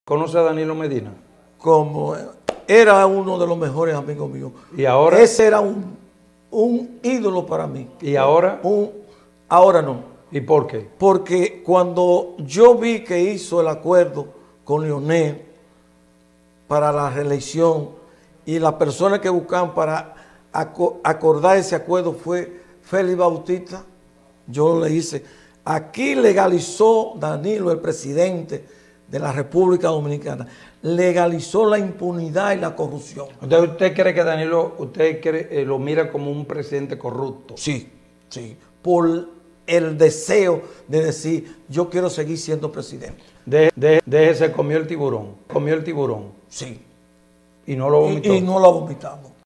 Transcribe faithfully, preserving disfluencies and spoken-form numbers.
¿Conoce a Danilo Medina? Como era uno de los mejores amigos míos. ¿Y ahora? Ese era un, un ídolo para mí. ¿Y ahora? Un, ahora no. ¿Y por qué? Porque cuando yo vi que hizo el acuerdo con Leonel para la reelección y las personas que buscaban para acordar ese acuerdo fue Félix Bautista, yo le hice, aquí legalizó Danilo, el presidente de la República Dominicana, legalizó la impunidad y la corrupción. Entonces, ¿usted cree que Danilo, usted cree, eh, lo mira como un presidente corrupto? Sí, sí, por el deseo de decir, yo quiero seguir siendo presidente. De, de, de se comió el tiburón, comió el tiburón. Sí. Y no lo vomitó. Y, y no lo vomitamos.